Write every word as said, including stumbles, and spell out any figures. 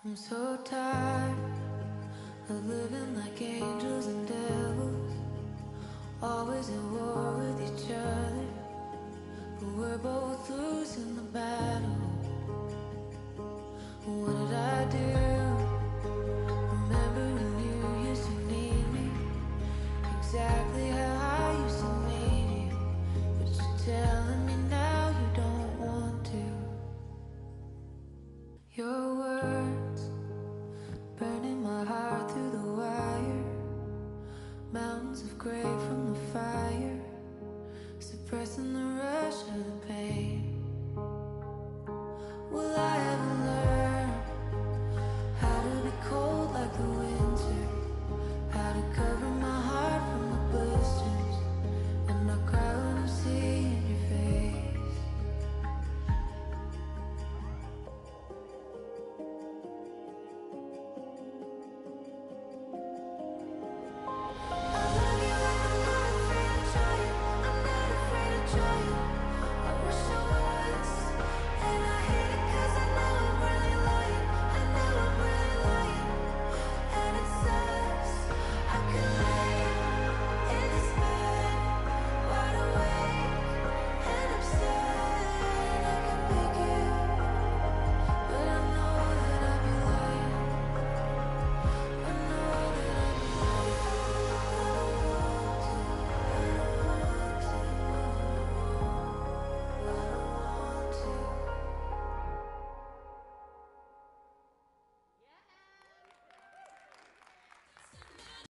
I'm so tired of living like angels and devils, always at war with each other, but we're both losing the battle. What did I do? Remember when you used to need me, exactly how I used to need you, but you're telling me now you don't want to. Your words burning my heart through the wire, mountains of gray from the fire, suppressing the